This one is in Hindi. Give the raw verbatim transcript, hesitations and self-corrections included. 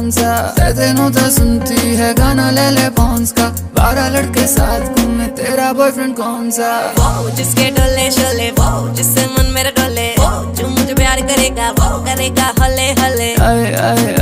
कौन सा, तेनों तो सुनती है गाना ले ले पॉन्स का, बारह लड़के साथ घूमे तेरा बॉयफ्रेंड कौन सा। वो जिसके डोले शोले, वो जिससे मन मेरा डोले, वो जो मुझे प्यार करेगा वो करेगा हले हले। आए आए